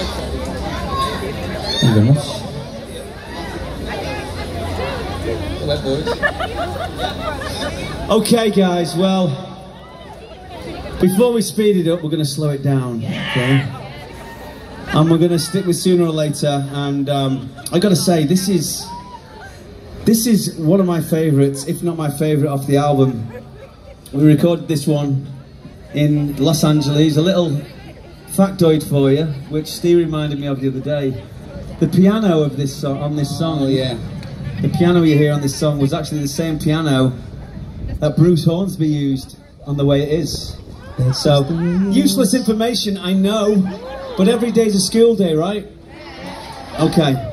Thank you very much. Okay guys, well, before we speed it up, we're going to slow it down, okay? And we're going to stick with Sooner or Later, and I got to say, this is one of my favourites, if not my favourite, off the album. We recorded this one in Los Angeles. A little factoid for you, which Steve reminded me of the other day. The piano of this song, on this song, oh yeah, the piano you hear on this song was actually the same piano that Bruce Hornsby used on The Way It Is. So, useless information, I know, but every day's a school day, right? Okay.